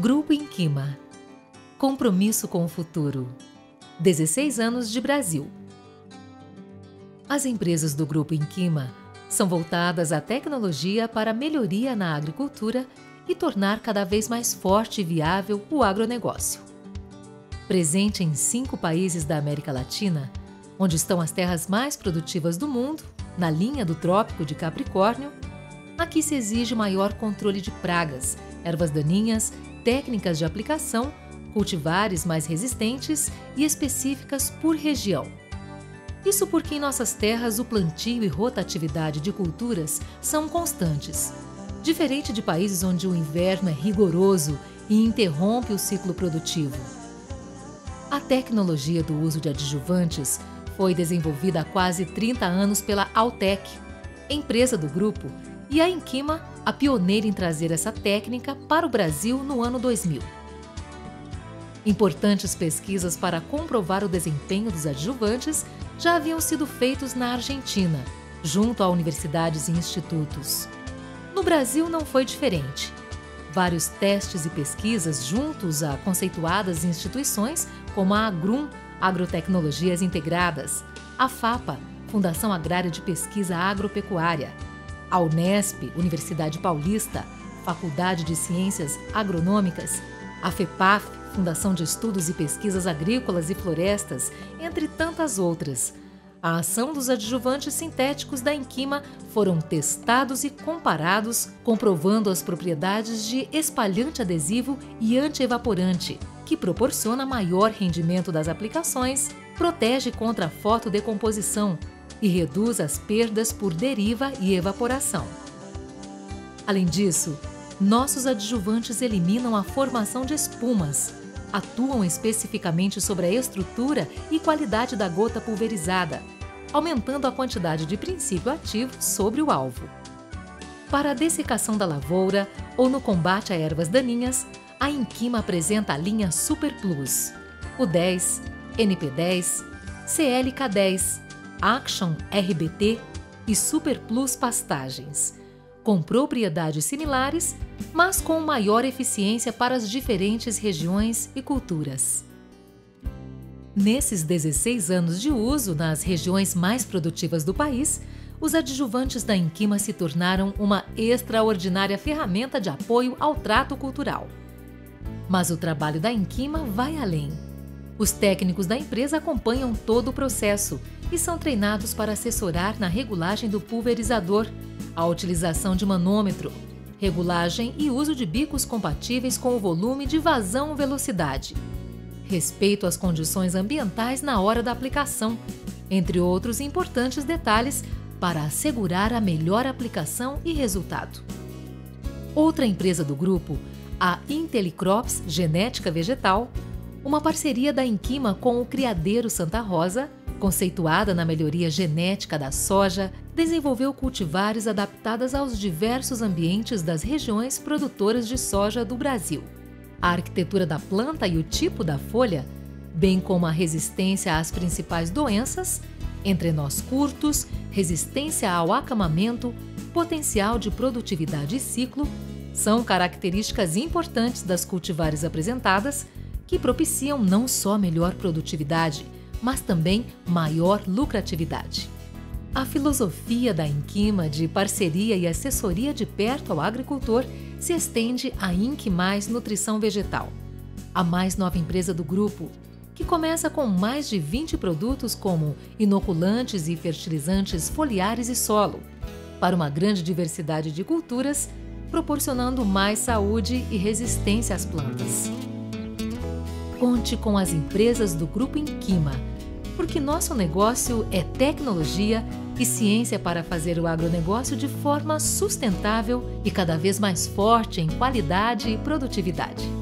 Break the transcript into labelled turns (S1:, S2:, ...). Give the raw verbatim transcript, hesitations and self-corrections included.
S1: Grupo Inquima. Compromisso com o futuro. dezesseis anos de Brasil. As empresas do Grupo Inquima são voltadas à tecnologia para melhoria na agricultura e tornar cada vez mais forte e viável o agronegócio. Presente em cinco países da América Latina, onde estão as terras mais produtivas do mundo, na linha do Trópico de Capricórnio, aqui se exige maior controle de pragas, ervas daninhas, técnicas de aplicação, cultivares mais resistentes e específicas por região. Isso porque em nossas terras o plantio e rotatividade de culturas são constantes, diferente de países onde o inverno é rigoroso e interrompe o ciclo produtivo. A tecnologia do uso de adjuvantes foi desenvolvida há quase trinta anos pela Altec, empresa do grupo, e a Inquima, a pioneira em trazer essa técnica para o Brasil no ano dois mil. Importantes pesquisas para comprovar o desempenho dos adjuvantes já haviam sido feitos na Argentina, junto a universidades e institutos. No Brasil não foi diferente. Vários testes e pesquisas juntos a conceituadas instituições como a Agrum, Agrotecnologias Integradas, a FAPA, Fundação Agrária de Pesquisa Agropecuária, a Unesp, Universidade Paulista, Faculdade de Ciências Agronômicas, a FEPAF, Fundação de Estudos e Pesquisas Agrícolas e Florestas, entre tantas outras. A ação dos adjuvantes sintéticos da Inquima foram testados e comparados, comprovando as propriedades de espalhante adesivo e antievaporante, que proporciona maior rendimento das aplicações, protege contra a fotodecomposição e reduz as perdas por deriva e evaporação. Além disso, nossos adjuvantes eliminam a formação de espumas, atuam especificamente sobre a estrutura e qualidade da gota pulverizada, aumentando a quantidade de princípio ativo sobre o alvo. Para a dessecação da lavoura ou no combate a ervas daninhas, a Inquima apresenta a linha Super Plus, o dez, N P dez, C L K dez, Action R B T e Super Plus Pastagens, com propriedades similares, mas com maior eficiência para as diferentes regiões e culturas. Nesses dezesseis anos de uso nas regiões mais produtivas do país, os adjuvantes da Inquima se tornaram uma extraordinária ferramenta de apoio ao trato cultural. Mas o trabalho da Inquima vai além. Os técnicos da empresa acompanham todo o processo e são treinados para assessorar na regulagem do pulverizador, a utilização de manômetro, regulagem e uso de bicos compatíveis com o volume de vazão-velocidade, respeito às condições ambientais na hora da aplicação, entre outros importantes detalhes para assegurar a melhor aplicação e resultado. Outra empresa do grupo, a Intellicrops Genética Vegetal, uma parceria da Inquima com o Criadeiro Santa Rosa, conceituada na melhoria genética da soja, desenvolveu cultivares adaptadas aos diversos ambientes das regiões produtoras de soja do Brasil. A arquitetura da planta e o tipo da folha, bem como a resistência às principais doenças, entrenós curtos, resistência ao acamamento, potencial de produtividade e ciclo, são características importantes das cultivares apresentadas que propiciam não só melhor produtividade, mas também maior lucratividade. A filosofia da Inquima de parceria e assessoria de perto ao agricultor se estende à Inquimais Nutrição Vegetal, a mais nova empresa do grupo, que começa com mais de vinte produtos como inoculantes e fertilizantes foliares e solo, para uma grande diversidade de culturas, proporcionando mais saúde e resistência às plantas. Conte com as empresas do Grupo Inquima, porque nosso negócio é tecnologia e ciência para fazer o agronegócio de forma sustentável e cada vez mais forte em qualidade e produtividade.